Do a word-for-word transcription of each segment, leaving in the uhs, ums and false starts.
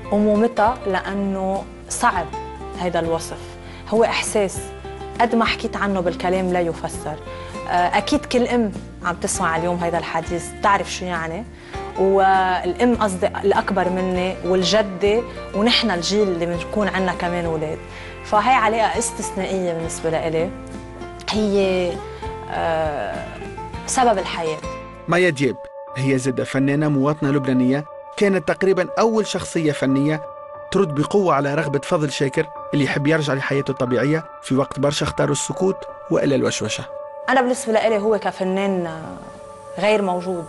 أمومتها لأنه صعب هيدا الوصف، هو إحساس قد ما حكيت عنه بالكلام لا يفسر. أكيد كل أم عم تسمع اليوم هيدا الحديث تعرف شو يعني، والأم قصدي الأكبر مني والجدة ونحن الجيل اللي بنكون عنا كمان أولاد، فهي علاقة استثنائية بالنسبة لإلي، هي أه سبب الحياة. مايا دياب هي زادة فنانة مواطنة لبنانية، كانت تقريبا أول شخصية فنية ترد بقوة على رغبة فضل شاكر اللي يحب يرجع لحياته الطبيعية في وقت برشا اختاروا السكوت وإلا الوشوشة. أنا بالنسبة لي هو كفنان غير موجود،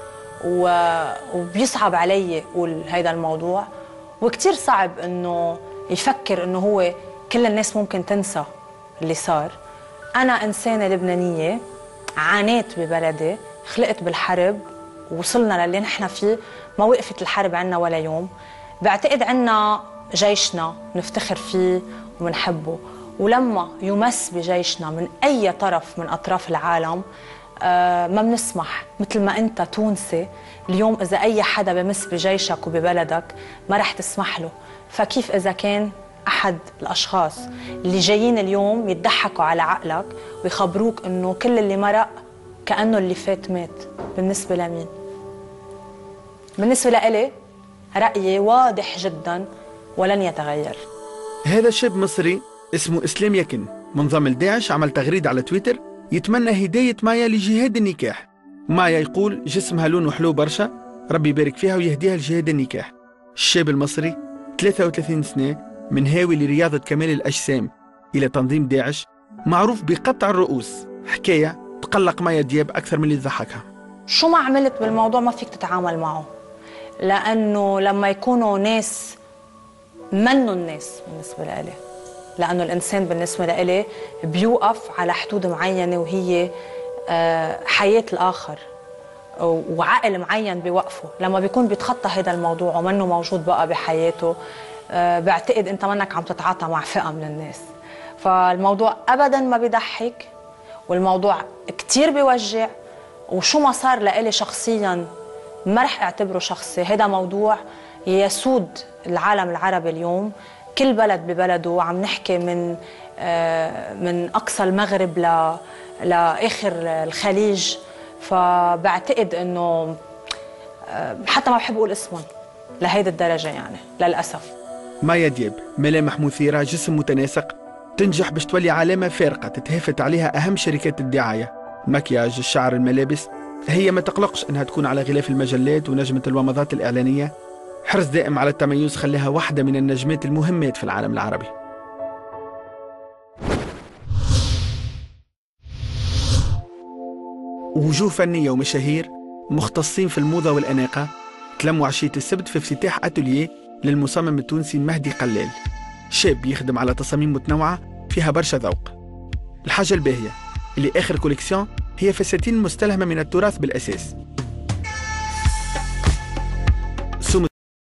وبيصعب علي يقول هيدا الموضوع، وكتير صعب إنه يفكر إنه هو كل الناس ممكن تنسى اللي صار. أنا إنسانة لبنانية عانيت ببلدي، خلقت بالحرب ووصلنا للي نحن فيه، ما وقفت الحرب عنا ولا يوم. بعتقد عنا جيشنا نفتخر فيه ومنحبه، ولما يمس بجيشنا من أي طرف من أطراف العالم آه ما بنسمح. مثل ما أنت تونسي اليوم إذا أي حدا بمس بجيشك وببلدك ما رح تسمح له، فكيف إذا كان أحد الأشخاص اللي جايين اليوم يتضحكوا على عقلك ويخبروك إنه كل اللي مرق كأنه اللي فات مات؟ بالنسبة لمين؟ بالنسبة لإلي رأيي واضح جدا ولن يتغير. هذا شاب مصري اسمه إسلام يكن منضم لداعش عمل تغريدة على تويتر يتمنى هداية مايا لجهاد النكاح. مايا يقول جسمها لونه حلو برشا، ربي يبارك فيها ويهديها لجهاد النكاح. الشاب المصري ثلاثة وثلاثين سنة من هاوي لرياضة كمال الأجسام إلى تنظيم داعش، معروف بقطع الرؤوس. حكاية تقلق مايا دياب أكثر من اللي تضحكها. شو ما عملت بالموضوع ما فيك تتعامل معه، لأنه لما يكونوا ناس منوا الناس بالنسبة لإلي، لأنه الإنسان بالنسبة لإلي بيوقف على حدود معينة وهي حياة الآخر وعقل معين بيوقفه. لما بيكون بيتخطى هذا الموضوع ومنه موجود بقى بحياته، بعتقد أنت منك عم تتعاطى مع فئة من الناس. فالموضوع أبداً ما بيضحك، والموضوع كتير بيوجع، وشو ما صار لإلي شخصياً ما رح اعتبره شخصي. هذا موضوع يسود العالم العربي اليوم، كل بلد ببلده. عم نحكي من من أقصى المغرب ل لآخر الخليج. فبعتقد إنه حتى ما بحب أقول اسمهم لهيدي الدرجة يعني للأسف. مايا دياب ملامح مثيرة، جسم متناسق، تنجح باش تولي علامة فارقة تتهافت عليها أهم شركات الدعاية، المكياج، الشعر، الملابس. هي ما تقلقش أنها تكون على غلاف المجلات ونجمة الومضات الإعلانية. حرص دائم على التميز خلاها واحدة من النجمات المهمات في العالم العربي. وجوه فنية ومشاهير مختصين في الموضة والأناقة تلموا عشية السبت في افتتاح أتوليه للمصمم التونسي مهدي قلال، شاب يخدم على تصاميم متنوعة فيها برشا ذوق. الحاجة الباهية اللي آخر كوليكسيون هي فساتين مستلهمة من التراث بالأساس،